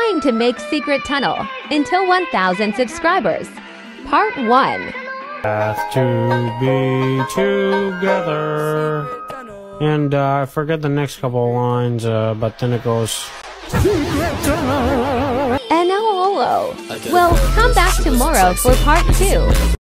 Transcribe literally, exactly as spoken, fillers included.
trying to make Secret Tunnel until one thousand subscribers. Part one. Path to be together. And uh, I forget the next couple of lines, uh, but then it goes... N O O O. Well, come back tomorrow for part two.